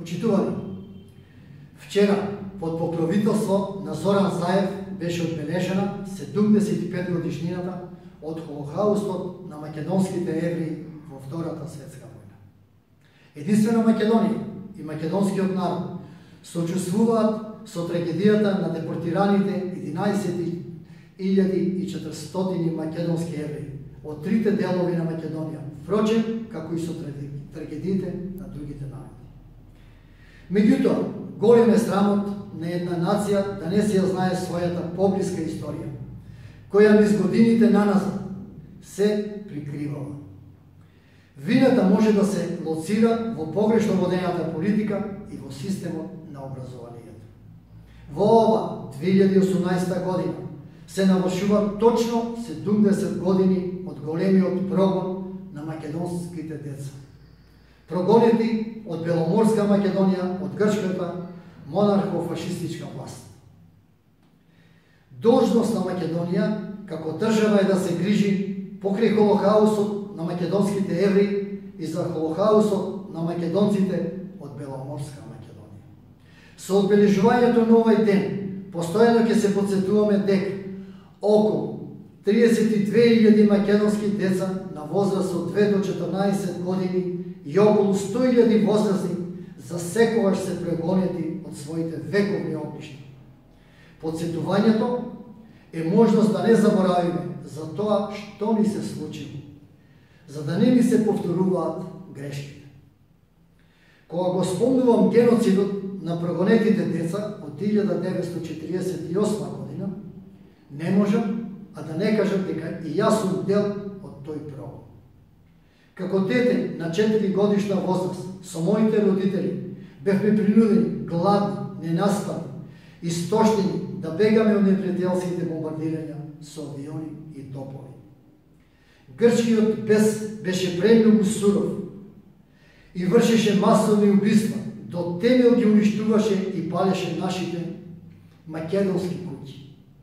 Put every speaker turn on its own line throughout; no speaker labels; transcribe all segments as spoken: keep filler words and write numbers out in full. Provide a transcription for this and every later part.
Почитувани, вчера под покровителство на Зоран Заев беше одбележена седумдесет и пет годишнината од Холокаустот на македонските евреи во Втората светска војна. Единствено Македонија и македонскиот народ сочувствуваат со трагедијата на депортираните единаесет илјади и четиристотини македонски евреи од трите делови на Македонија, впрочем, како и со трагедиите на другите народи. Меѓутоа, голем е срамот на една нација да не се ја знае својата поблиска историја, која низ годините наназад се прикривала. Вината може да се лоцира во погрешно водената политика и во системот на образованието. Во ова две илјади и осумнаесета година се навршува точно седумдесет години од големиот прогон на македонските деца. Прогонети од Беломорска Македонија од грчката монархо-фашистичка власт. Должност на Македонија како држава е да се грижи покрај Холокаустот на македонските евреи и за Холокаустот на македонците од Беломорска Македонија. Со одбележувањето на овој ден, постојано ќе се потсетуваме дека околу триесет и две илјади македонски деца на возраст од две до четрнаесет години и околу сто илјади возрастни за секогаш се прегонети од своите вековни огништа. Потсетувањето е можност да не заборавиме за тоа што ни се случило, за да не ни се повторуваат грешките. Кога го спомнувам геноцидот на прогонетите деца од илјада деветстотини четириесет и осма година, не можам а да не кажам дека и јас сум дел од тој прогон. Како дете на четири годишна возраст со моите родители бевме принудени, гладни, ненаспани, истощени да бегаме од непријателските бомбардирања со авиони и топови. Грчкиот бес беше премногу суров и вршеше масовни убиства, до темел ги уништуваше и палеше нашите македонски куќи.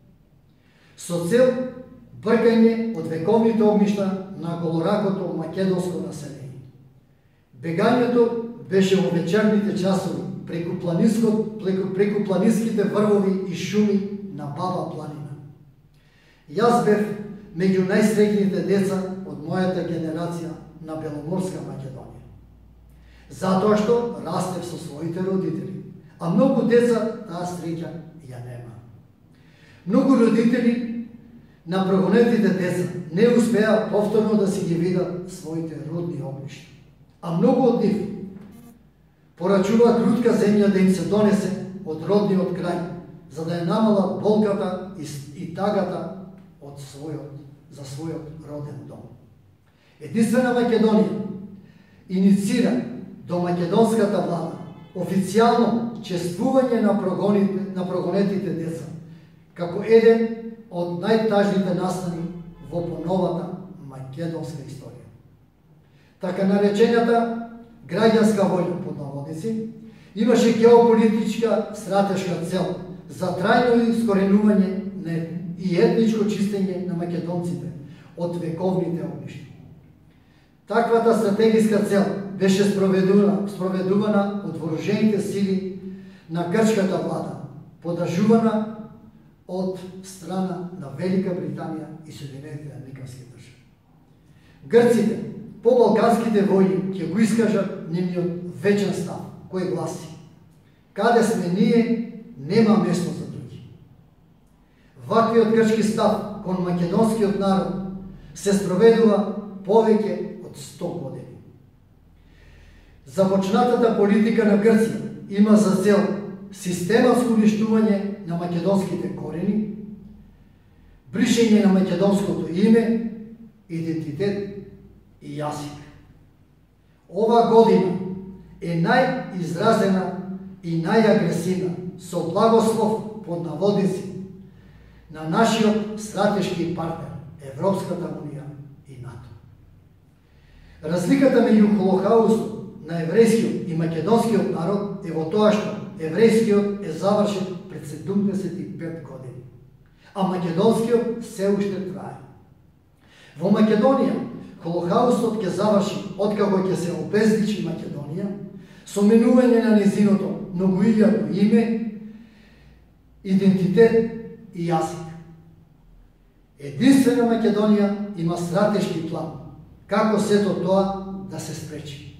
Со цел бркање од вековните огништа на голоракото македонско население. Бегањето беше во вечерните часови преку планинскот, преку, преку планинските врвови и шуми на Баба планина. Јас бев меѓу најсреќните деца од мојата генерација на Беломорска Македонија. Затоа што растев со своите родители, а многу деца таа среќа ја нема. Многу родители на прогонетите деца не успеа повторно да си ги видат своите родни огништа, а многу од нив порачува крутка земја да им се донесе од родниот крај, за да ја намала болката и, и тагата од својот, за својот роден дом. Единствена Македонија иницира до македонската влада официјално чествување на, прогоните, на прогонетите деца, како еден од најтажните настани во поновата македонска историја. Така наречената граѓанска војна под наводници имаше геополитичка стратешка цел за трајно искоренување и етничко чистење на македонците од вековните огништа. Таквата стратегиска цел беше спроведувана, спроведувана од вооружените сили на грчката влада, подржувана од страна на Велика Британија и Соединетите американски држави. Грците по балканските војни ќе го искажат нивниот вечен став, кој гласи: каде сме ние, нема место за други. Ваквиот грчки став кон македонскиот народ се спроведува повеќе од сто години. Започнатата политика на Грција има за цел систематско уништување на македонските корени, бришење на македонското име, идентитет и јазик. Ова година е најизразена и најагресивна со благослов под наводници на нашиот стратешки партнер Европската унија и НАТО. Разликата меѓу Холокаустот на еврејскиот и македонскиот народ е во тоа што еврејскиот е завршен пред седумдесет и пет години, а македонскиот се уште трае. Во Македонија Холокаустот ќе заврши откако ќе се обезличи Македонија со менување на незиното многоилјадно име, идентитет и јазик. Единствено Македонија има стратешки план како сето тоа да се спречи.